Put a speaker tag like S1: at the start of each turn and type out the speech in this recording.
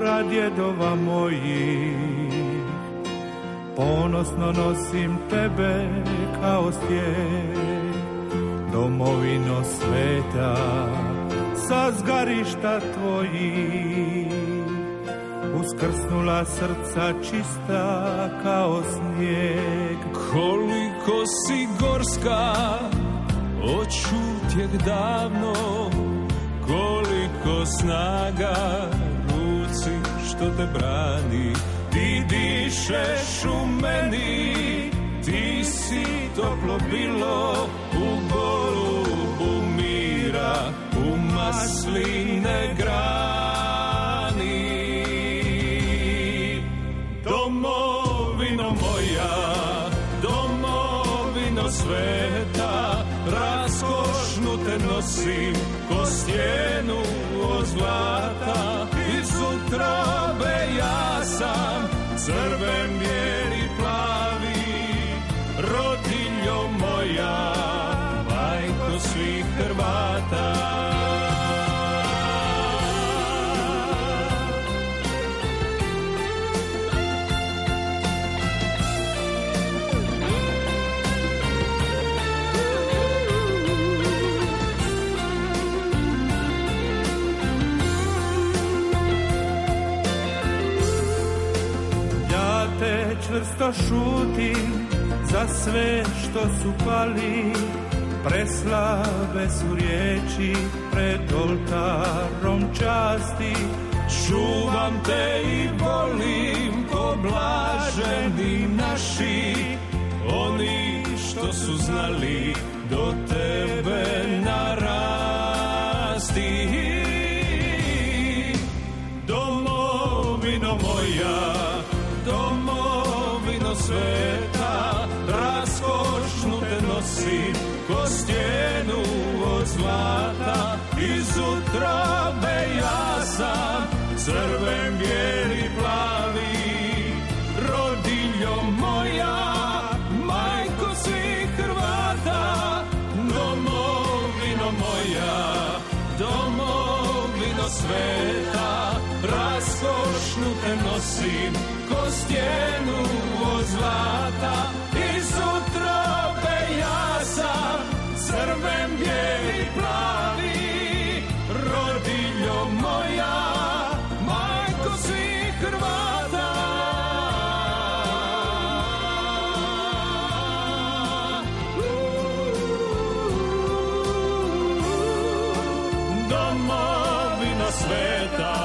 S1: pradjedova mojih. Ponosno nosim tebe kao stijeg, domovino sveta, sa zgarišta tvojih. Uskrsnula srca čista kao snijeg.
S2: Koliko si gorska, odšutjeh davno, koliko snaga ruci što te brani. Ti dišeš u meni, ti si toplo bilo u golubu mira, u masline grani. Domovino moja, domovino sveta, raskošnu te nosim ko stijenu od zlata. Iz utrobe ja sam crven, bijeli, plavi, rodiljo moja, majko svih Hrvata.
S1: Čvrsto šutim za sve što su pali, preslabe su riječi pred oltarom časti.
S2: Čuvam te i volim ko blaženi naši, oni što su znali do tebe narasti. Domovino moja, domovino sveta, raskošnu te nosim ko stijenu od zlata. Iz utrobe ja sam crven, bijeli, plavi, rodiljo moja, majko svih Hrvata. Domovino moja, domovino sveta, raskošnu te nosim ko stijenu od zlata. Iz utrobe ja sam crven, bijeli, plavi, rodiljo moja, majko svih Hrvata. Domovino sveta,